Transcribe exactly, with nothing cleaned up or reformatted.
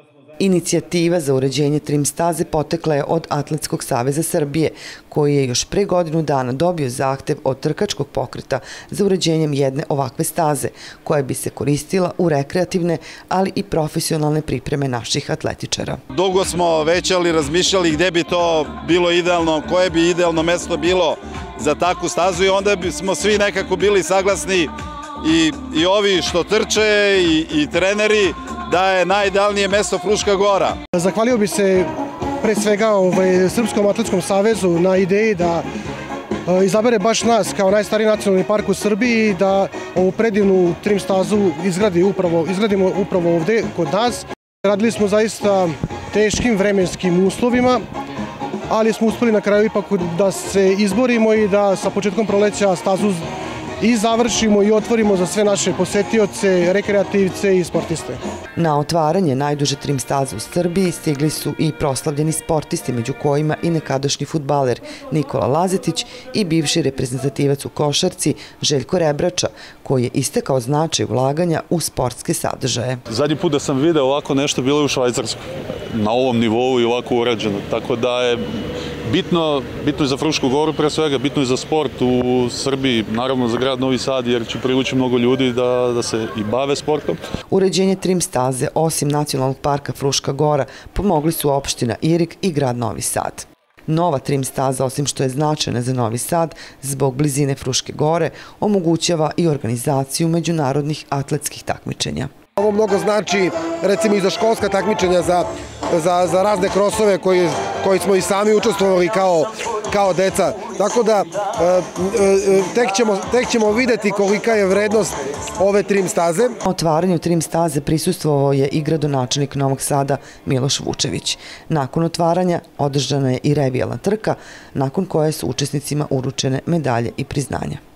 Inicijativa za uređenje trim staze potekla je od Atletskog saveza Srbije, koji je još pre godinu dana dobio zahtev od trkačkog pokreta za uređenjem jedne ovakve staze, koja bi se koristila u rekreativne, ali i profesionalne pripreme naših atletičara. Dugo smo većali, razmišljali gde bi to bilo idealno, koje bi idealno mesto bilo za takvu stazu i onda smo svi nekako bili saglasni i, i ovi što trče i, i treneri da je najidealnije mesto Fruška Gora. Zahvalio bi se pre svega ovaj, Srpskom atletskom savezu na ideji da e, izabere baš nas kao najstariji nacionalni park u Srbiji i da ovu predivnu trim stazu izgradi upravo, izgradimo upravo ovde kod nas. Radili smo zaista teškim vremenskim uslovima, ali smo uspeli na kraju ipak da se izborimo i da sa početkom proleća stazu i završimo i otvorimo za sve naše posetioce, rekreativce i sportiste. Na otvaranje najduže trim staze u Srbiji stigli su i proslavljeni sportisti, među kojima i nekadašnji fudbaler Nikola Lazetić i bivši reprezentativac u košarci Željko Rebrača, koji je istakao značaj ulaganja u sportske sadržaje. Zadnji put da sam video ovako nešto bilo je u Švajcarskoj, na ovom nivou i ovako urađeno, tako da je bitno, bitno je za Frušku Goru pre svega, bitno je za sport u Srbiji, naravno za grad Novi Sad, jer će privući mnogo ljudi da, da se i bave sportom. Uređenje trim staze, osim Nacionalnog parka Fruška Gora, pomogli su opština Irig i grad Novi Sad. Nova trim staza, osim što je značajna za Novi Sad, zbog blizine Fruške Gore, omogućava i organizaciju međunarodnih atletskih takmičenja. Ovo mnogo znači, recimo, i za školska takmičenja, za, za, za razne krosove koji, koji smo i sami učestvovali kao, kao deca. Tako da, tek ćemo, tek ćemo videti kolika je vrednost ove trim staze. Otvaranju trim staze prisustvovao je i gradonačelnik Novog Sada Miloš Vučević. Nakon otvaranja održana je i revijalna trka, nakon koje su učesnicima uručene medalje i priznanja.